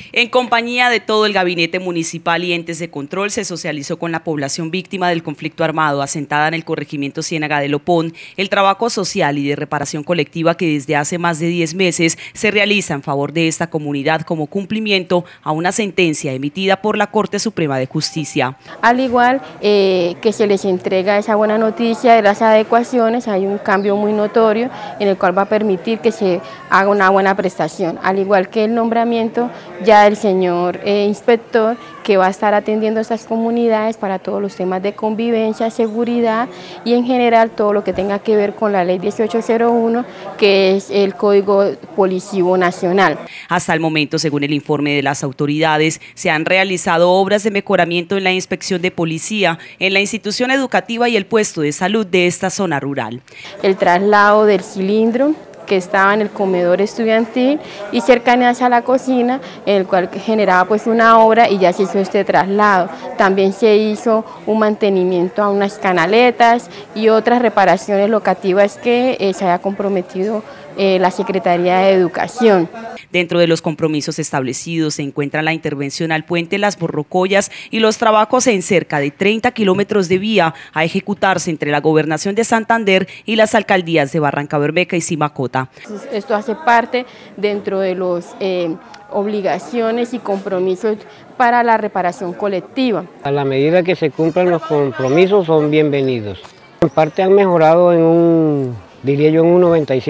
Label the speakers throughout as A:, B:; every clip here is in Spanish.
A: En compañía de todo el gabinete municipal y entes de control, se socializó con la población víctima del conflicto armado asentada en el corregimiento Ciénaga de Lopón el trabajo social y de reparación colectiva que desde hace más de 10 meses se realiza en favor de esta comunidad como cumplimiento a una sentencia emitida por la Corte Suprema de Justicia.
B: Al igual que se les entrega esa buena noticia de las adecuaciones, hay un cambio muy notorio en el cual va a permitir que se haga una buena prestación, al igual que el nombramiento ya del señor inspector que va a estar atendiendo a estas comunidades para todos los temas de convivencia, seguridad y en general todo lo que tenga que ver con la ley 1801, que es el Código Policivo Nacional.
A: Hasta el momento, según el informe de las autoridades, se han realizado obras de mejoramiento en la inspección de policía, en la institución educativa y el puesto de salud de esta zona rural.
B: El traslado del cilindro que estaba en el comedor estudiantil y cercanías a la cocina, en el cual generaba pues una obra y ya se hizo este traslado. También se hizo un mantenimiento a unas canaletas y otras reparaciones locativas que se haya comprometido la Secretaría de Educación.
A: Dentro de los compromisos establecidos se encuentra la intervención al puente Las Borrocoyas y los trabajos en cerca de 30 kilómetros de vía a ejecutarse entre la Gobernación de Santander y las alcaldías de Barrancabermeja y Simacota.
B: Esto hace parte dentro de las obligaciones y compromisos para la reparación colectiva.
C: A la medida que se cumplan los compromisos son bienvenidos. En parte han mejorado diría yo en un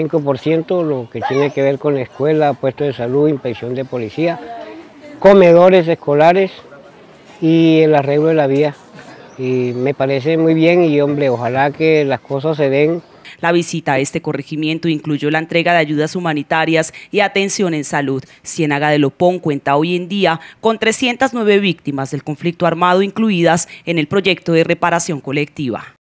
C: 95% lo que tiene que ver con la escuela, puestos de salud, inspección de policía, comedores escolares y el arreglo de la vía. Y me parece muy bien y hombre, ojalá que las cosas se den.
A: La visita a este corregimiento incluyó la entrega de ayudas humanitarias y atención en salud. Ciénaga de Lopón cuenta hoy en día con 309 víctimas del conflicto armado incluidas en el proyecto de reparación colectiva.